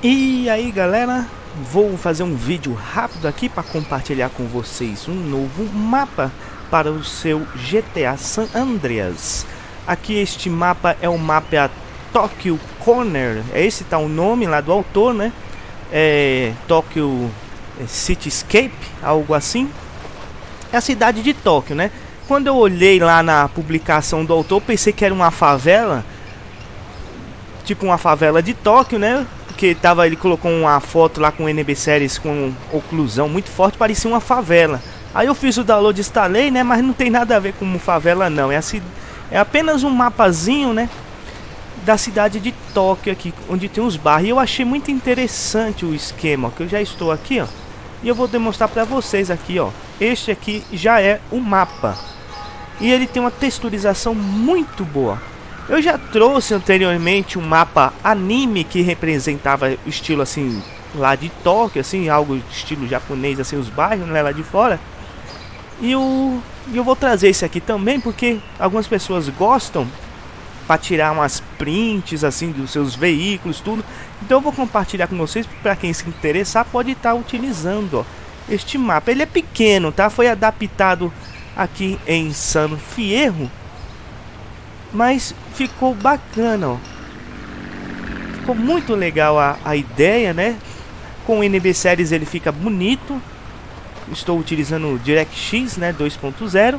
E aí galera, vou fazer um vídeo rápido aqui para compartilhar com vocês um novo mapa para o seu GTA San Andreas. Aqui este mapa é o mapa Tokyo Corner, esse tá o nome lá do autor, né? Tokyo Cityscape, algo assim. É a cidade de Tóquio, né? Quando eu olhei lá na publicação do autor, pensei que era uma favela, tipo uma favela de Tóquio, né? Porque ele colocou uma foto lá com NB Series com oclusão muito forte, parecia uma favela. Aí eu fiz o download, instalei, né? Mas não tem nada a ver com favela não, é apenas um mapazinho, né? Da cidade de Tóquio aqui, onde tem os bairros. E eu achei muito interessante o esquema, ó, que eu já estou aqui, ó. E eu vou demonstrar para vocês aqui, ó. Este aqui já é o mapa. E ele tem uma texturização muito boa. Eu já trouxe anteriormente um mapa anime que representava o estilo assim lá de Tóquio, assim, algo estilo japonês, assim, os bairros, né, lá de fora. E eu vou trazer esse aqui também porque algumas pessoas gostam para tirar umas prints assim dos seus veículos, tudo. Então eu vou compartilhar com vocês, para quem se interessar pode estar utilizando, ó, este mapa. Ele é pequeno, tá? Foi adaptado aqui em San Fierro, mas ficou bacana, ó. Ficou muito legal a ideia, né? Com o NB Series ele fica bonito. Estou utilizando o DirectX, né, 2.0.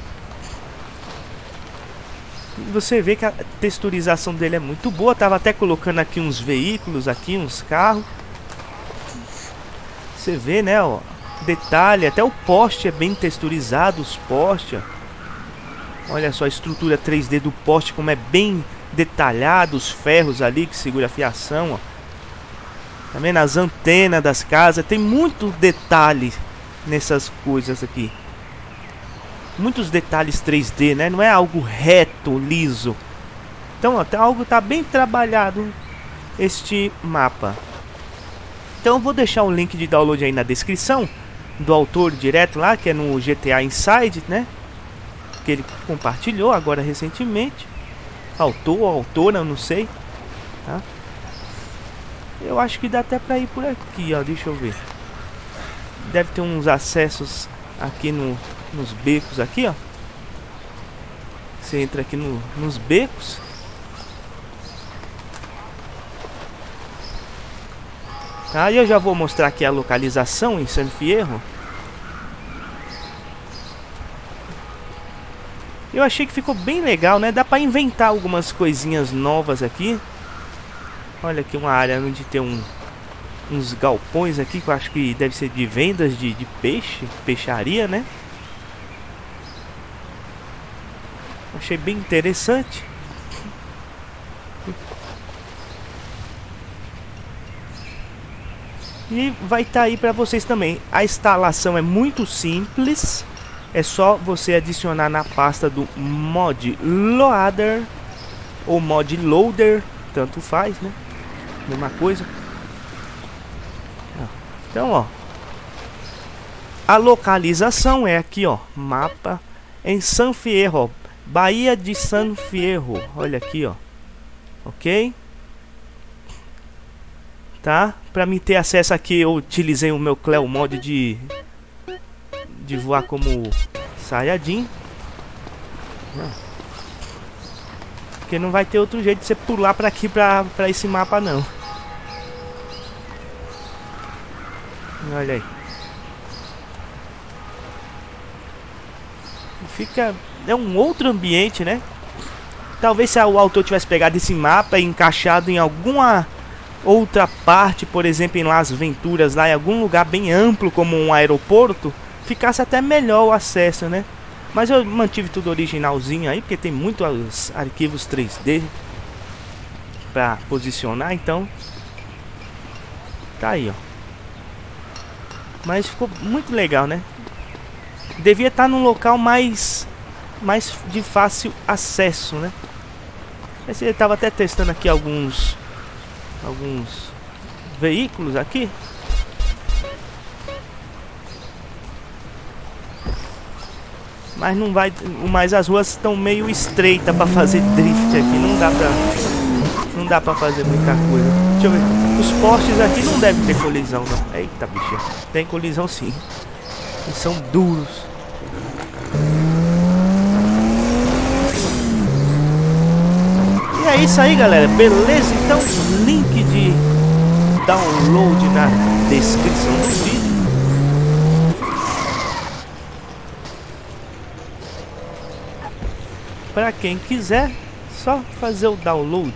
Você vê que a texturização dele é muito boa. Tava até colocando aqui uns veículos, aqui uns carros. Você vê, né, ó, detalhe, até o poste é bem texturizado, os postes, ó. Olha só a estrutura 3D do poste, como é bem detalhado, os ferros ali que segura a fiação, ó. Também nas antenas das casas, tem muito detalhe nessas coisas aqui. Muitos detalhes 3D, né? Não é algo reto, liso. Então, até algo tá bem trabalhado este mapa. Então, eu vou deixar o link de download aí na descrição do autor direto lá, que é no GTA Inside, né? Que ele compartilhou agora recentemente. Autor ou autora, eu não sei, tá? Eu acho que dá até pra ir por aqui, ó. Deixa eu ver. Deve ter uns acessos aqui nos becos aqui, ó. Você entra aqui nos becos. Tá, e eu já vou mostrar aqui a localização em San Fierro. Eu achei que ficou bem legal, né? Dá pra inventar algumas coisinhas novas aqui. Olha aqui uma área onde tem uns galpões aqui, que eu acho que deve ser de vendas de peixe, peixaria, né? Achei bem interessante. E vai estar aí para vocês também. A instalação é muito simples. É só você adicionar na pasta do Mod Loader ou Mod Loader, tanto faz, né? Mesma coisa. Então, ó, a localização é aqui, ó, mapa em San Fierro, ó, Baía de San Fierro. Olha aqui, ó. Ok? Tá? Pra mim ter acesso aqui, eu utilizei o meu Cleo Mod de voar como Saiyajin. Porque não vai ter outro jeito de você pular pra aqui, pra esse mapa, não. Olha aí. É um outro ambiente, né? Talvez se o autor tivesse pegado esse mapa e encaixado em alguma outra parte, por exemplo, em Las Venturas, lá em algum lugar bem amplo, como um aeroporto, ficasse até melhor o acesso, né? Mas eu mantive tudo originalzinho aí, porque tem muitos arquivos 3D pra posicionar, então tá aí, ó. Mas ficou muito legal, né? Devia estar num local mais de fácil acesso, né? Esse estava até testando aqui alguns veículos aqui. Mas não vai, mas as ruas estão meio estreitas para fazer drift aqui, não não dá pra fazer muita coisa. Deixa eu ver. Os postes aqui não devem ter colisão, não. Eita, bicha. Tem colisão sim. Eles são duros. E é isso aí, galera. Beleza? Então, link de download na descrição do vídeo. Para quem quiser, só fazer o download.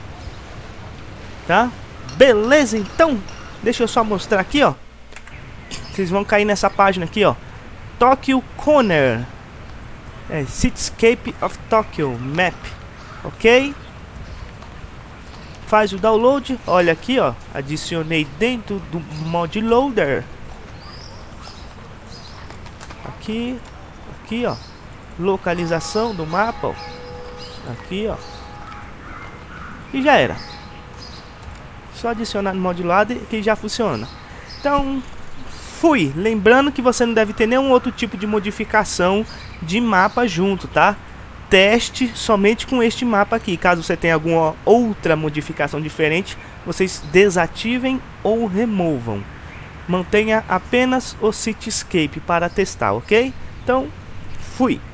Tá? Beleza? Então, deixa eu só mostrar aqui, ó. Vocês vão cair nessa página aqui, ó. Tokyo Corner. Cityscape of Tokyo Map. Ok? Faz o download. Olha aqui, ó. Adicionei dentro do mod loader. Aqui. Aqui, ó. Localização do mapa, ó. Aqui, ó. E já era. Só adicionar no mod loader que já funciona. Então, fui. Lembrando que você não deve ter nenhum outro tipo de modificação de mapa junto, tá? Teste somente com este mapa aqui. Caso você tenha alguma outra modificação diferente, vocês desativem ou removam. Mantenha apenas o Cityscape para testar, ok? Então, fui.